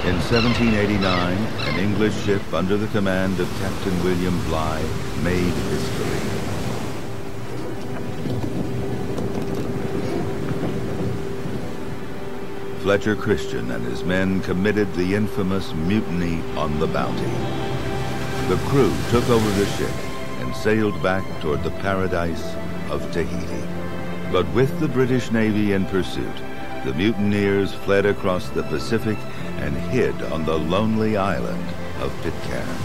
In 1789, an English ship under the command of Captain William Bligh made history. Fletcher Christian and his men committed the infamous mutiny on the Bounty. The crew took over the ship and sailed back toward the paradise of Tahiti. But with the British Navy in pursuit, the mutineers fled across the Pacific and hid on the lonely island of Pitcairn.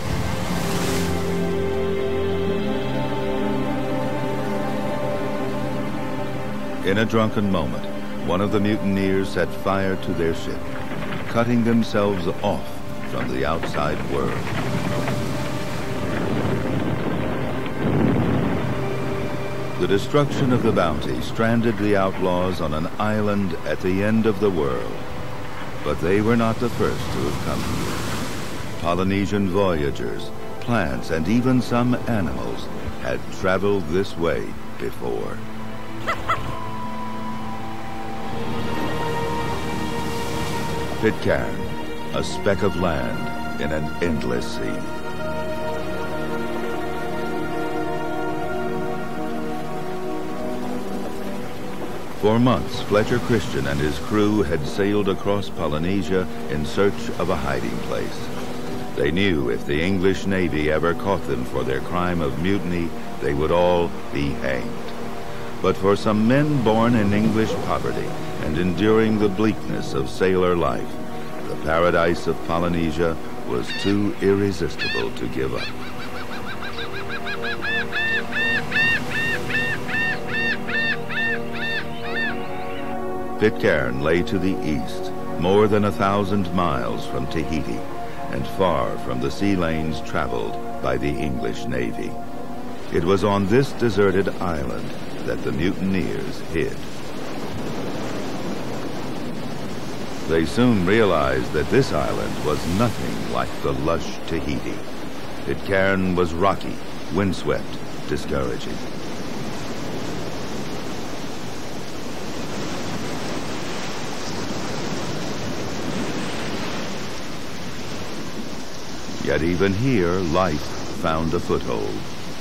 In a drunken moment, one of the mutineers set fire to their ship, cutting themselves off from the outside world. The destruction of the Bounty stranded the outlaws on an island at the end of the world. But they were not the first to have come here. Polynesian voyagers, plants, and even some animals had traveled this way before. Pitcairn, a speck of land in an endless sea. For months, Fletcher Christian and his crew had sailed across Polynesia in search of a hiding place. They knew if the English Navy ever caught them for their crime of mutiny, they would all be hanged. But for some men born in English poverty and enduring the bleakness of sailor life, the paradise of Polynesia was too irresistible to give up. Pitcairn lay to the east, more than 1,000 miles from Tahiti, and far from the sea lanes traveled by the English Navy. It was on this deserted island that the mutineers hid. They soon realized that this island was nothing like the lush Tahiti. Pitcairn was rocky, windswept, discouraging. Yet even here, life found a foothold.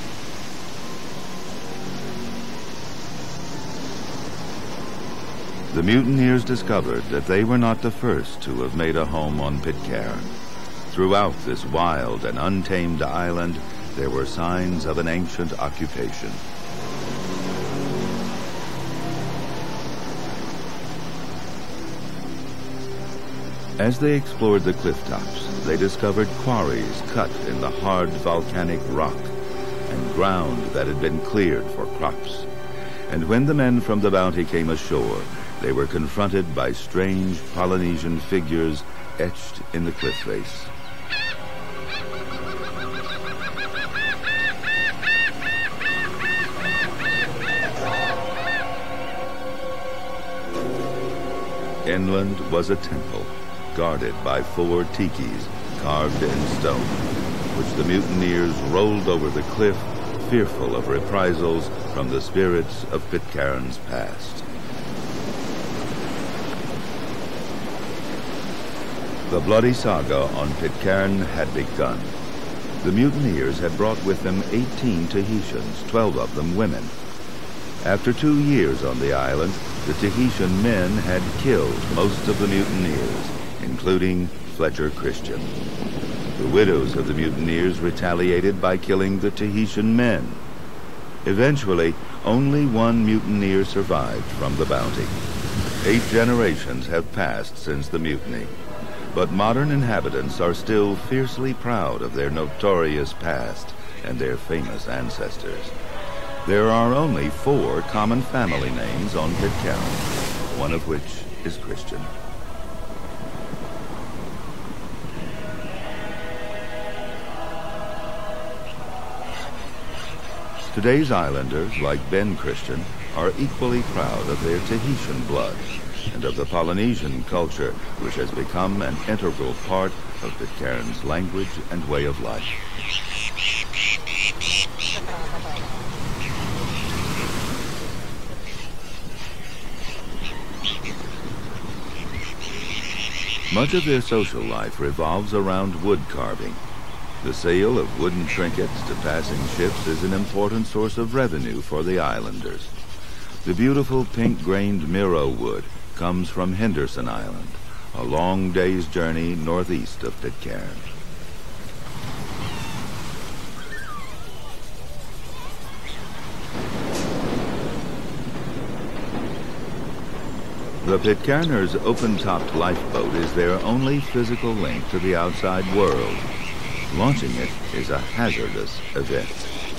The mutineers discovered that they were not the first to have made a home on Pitcairn. Throughout this wild and untamed island, there were signs of an ancient occupation. As they explored the cliff tops, they discovered quarries cut in the hard volcanic rock and ground that had been cleared for crops. And when the men from the Bounty came ashore, they were confronted by strange Polynesian figures etched in the cliff face. Inland was a temple, guarded by 4 tikis carved in stone, which the mutineers rolled over the cliff, fearful of reprisals from the spirits of Pitcairn's past. The bloody saga on Pitcairn had begun. The mutineers had brought with them 18 Tahitians, 12 of them women. After 2 years on the island, the Tahitian men had killed most of the mutineers, including Fletcher Christian. The widows of the mutineers retaliated by killing the Tahitian men. Eventually, only 1 mutineer survived from the Bounty. 8 generations have passed since the mutiny, but modern inhabitants are still fiercely proud of their notorious past and their famous ancestors. There are only 4 common family names on Pitcairn, one of which is Christian. Today's islanders, like Ben Christian, are equally proud of their Tahitian blood and of the Polynesian culture, which has become an integral part of Pitcairn's language and way of life. Much of their social life revolves around wood carving. The sale of wooden trinkets to passing ships is an important source of revenue for the islanders. The beautiful pink-grained Miro wood comes from Henderson Island, a long day's journey northeast of Pitcairn. The Pitcairners' open-topped lifeboat is their only physical link to the outside world. Launching it is a hazardous event.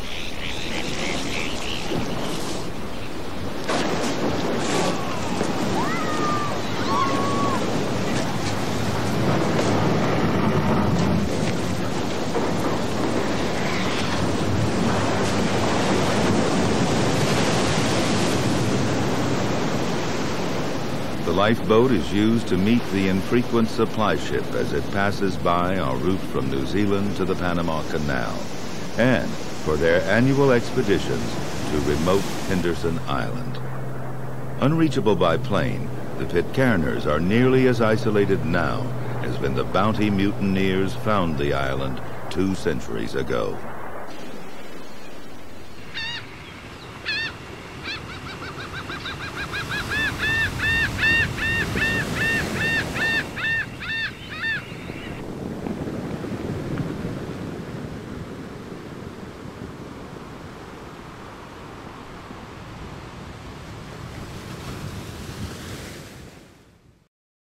The lifeboat is used to meet the infrequent supply ship as it passes by en route from New Zealand to the Panama Canal, and for their annual expeditions to remote Henderson Island. Unreachable by plane, the Pitcairners are nearly as isolated now as when the Bounty Mutineers found the island 2 centuries ago.